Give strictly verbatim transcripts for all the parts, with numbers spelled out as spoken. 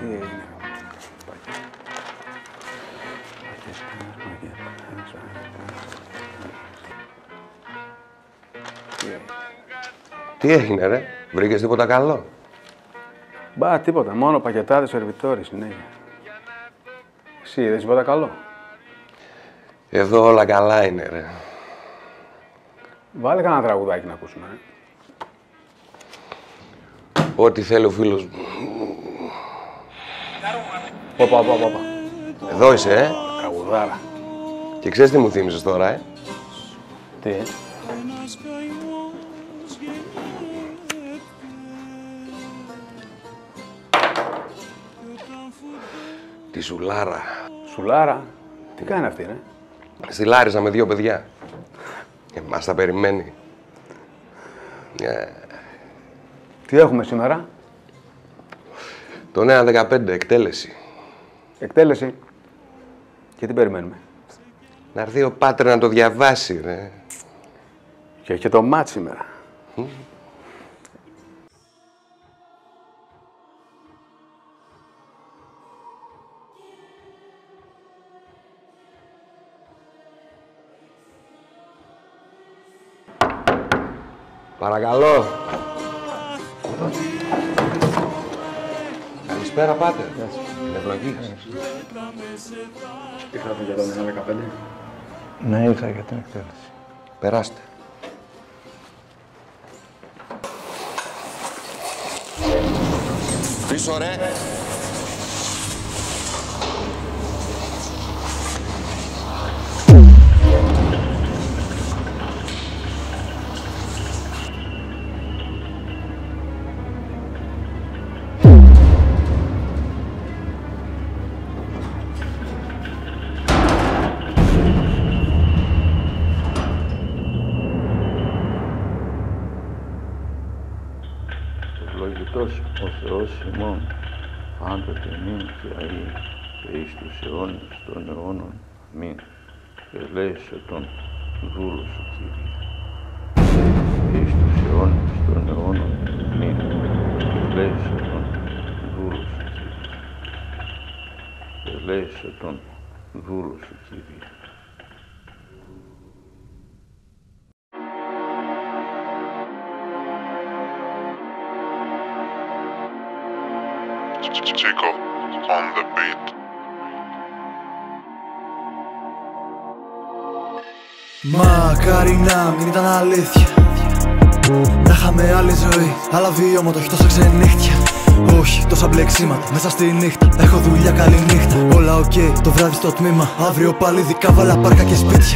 Τι έγινε. Τι έγινε ρε, βρήκες τίποτα καλό? Μπα, τίποτα, μόνο πακετάδες, σερβιτόροι συνέχεια. Εσύ είδες τίποτα καλό? Εδώ όλα καλά είναι ρε. Βάλε κανένα τραγουδάκι να ακούσουμε. Ε. Ό,τι θέλει ο φίλος μου. Όπα, όπα, όπα. Εδώ είσαι, ε. Τραγουδάρα. Και ξέρεις τι μου θύμισες τώρα, ε. Τι. Τη Σουλάρα. Σουλάρα. Τι κάνει αυτή, ρε. Στη Λάρισα με δύο παιδιά. Εμάς τα περιμένει. Yeah. Τι έχουμε σήμερα? Το ένα δεκαπέντε, εκτέλεση. Εκτέλεση. Και τι περιμένουμε? Να έρθει ο Πάτρε να το διαβάσει, ρε. Και έχει το μάτς σήμερα. Mm. Παρακαλώ. Καλησπέρα, Πάτερ. Είναι ευλογής. Ήρθατε για το ένα δεκαπέντε. Ναι, ήρθα για την εκτέλεση. Περάστε. Πίσω, ρε. Ευλογητός ο Θεός ημών, πάντοτε νυν και αεί, και εις τους αιώνες των αιώνων, μην. Ελέησε τον δούλο σου, Κύριε. Και εις τους αιώνες των αιώνων, μην. Ελέησε τον δούλο σου, Κύριε. Ελέησε τον δούλο σου, Κύριε. Chico on the beat. Μακάρι να μην ήταν αλήθεια, να είχαμε άλλη ζωή, άλλα βιώματα, όχι τόσα ξενύχτια. Όχι τόσα μπλεξίματα μέσα στη νύχτα. Έχω δουλειά, καλή νύχτα. Όλα οκ, okay, το βράδυ στο τμήμα. Αύριο πάλι δικά βάλα πάρκα και σπίτια.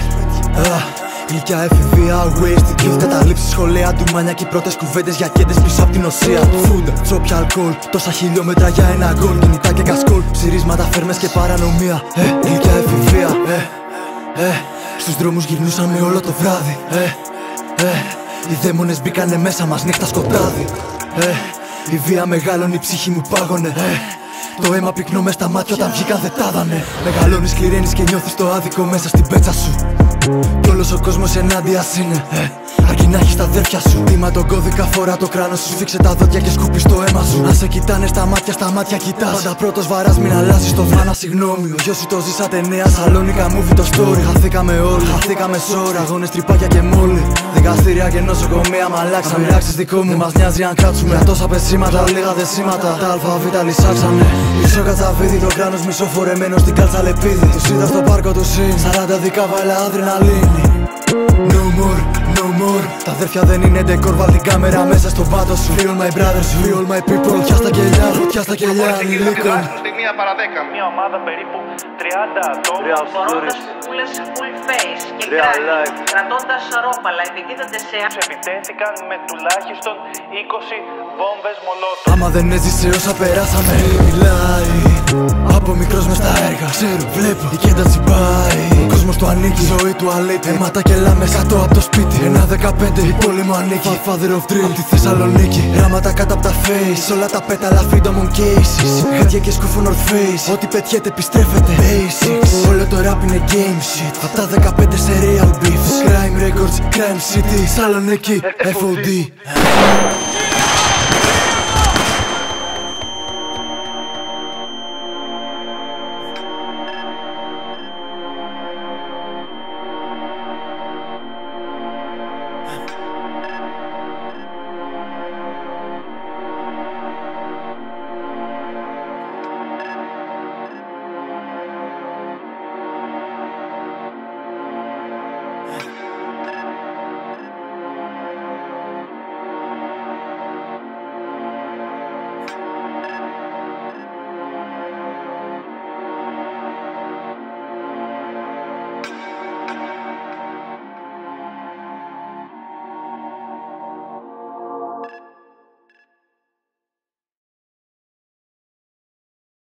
Γλυκιά εφηβεία, wasted youth. Καταλήψεις σχολεία, ντουμάνια και οι πρώτες κουβέντες για κέντες πίσω απ' την οσία. Φούντα, τσόπια, αλκοόλ. Τόσα χιλιόμετρα για ένα γκολ. Κινητά και κασκόλ. Ψυρίσματα, φέρμες και παρανομία. Ε, γλυκιά εφηβεία. Ε, ε, στους δρόμους γυρνούσαμε όλο το βράδυ. Ε, ε, οι δαίμονες μπήκανε μέσα μας νύχτα σκοτάδι. Ε, η βία μεγάλωνε, η ψυχή μου πάγωνε. Ε, το αίμα πυκνό μες στα μάτια όταν βγήκαν δεν τάδανε. Μεγαλώνεις, κληραίνεις και νιώθεις το άδικο μέσα στην πέτσα σου. Κι όλος ο κόσμος ενάντια είναι. Ε, αρκεί να έχεις τα αδέρφια σου. Τίμα τον κώδικα, φορά το κράνος σου. Σφίξε τα δόντια και σκούπεις το αίμα σου. Να σε κοιτάνε στα μάτια, στα μάτια κοιτάς. Πάντα πρώτος βαράς, μην αλλάζεις το βράνα. Συγγνώμη, ο γιος σου το ζήσατε νέα Σαλόνικα, movie το story. Χαθήκαμε όλοι, χαθήκαμε σώρα. Αγώνες, τρυπάκια και μόλι. Δικαστήρια και νοσοκομεία, μ' αλλάξαν. Αν αλλάξεις δικό μου, δεν μας νοιάζει αν κάτσουμε. Τόσα πεσήματα, λίγα δεσίματα. Τα αλφαβήτα λυσάξανε. Μισό κατσαβίδι, το κράνος μισό φορεμένο στην κάλτσα λεπίδι. Τους είδα στο πάρκο του συν. Σαράντα δικά βάλα αδρεναλίνη. No more, no more. Τα αδέρφια δεν είναι ντεκόρ, βάλ την κάμερα μέσα στο πάτο σου. Free all my brothers, free all my people. Φωτιά στα κελιά, φωτιά στα κελιά ανηλίκων. Στη μία παρά δέκα. Μια ομάδα περίπου τριάντα ατόμων. Φορώντας πουλές full face και κράνη, κρατώντας ρόπαλα, επικίνδυνται σε άτομα. Επιτέθηκαν με τουλάχιστον είκοσι βόμβες μολότοφ. Άμα δεν έζησε όσα περάσαμε, μιλάει. Από μικρός μες στα έργα, ξέρω, βλέπω, η κέντα τσιμπάει. Ο κόσμος του ανήκει, η ζωή του αλήτη. Αίματα και λάμες κάτω από το σπίτι. Ένα δεκαπέντε, η πόλη μου ανήκει. Father of dream, απ' τη Θεσσαλονίκη. Ράματα κάτω απ' τα face, όλα τα πέταλα freedom on cases. Χάτια και σκούφο North Face, ό,τι πετιέται επιστρέφεται. Basics, όλο το rap είναι game shit. Απ' τα δεκαπέντε σε real beefs. Crime records, crime city, Θεσσαλονίκη, εφ ο ντι.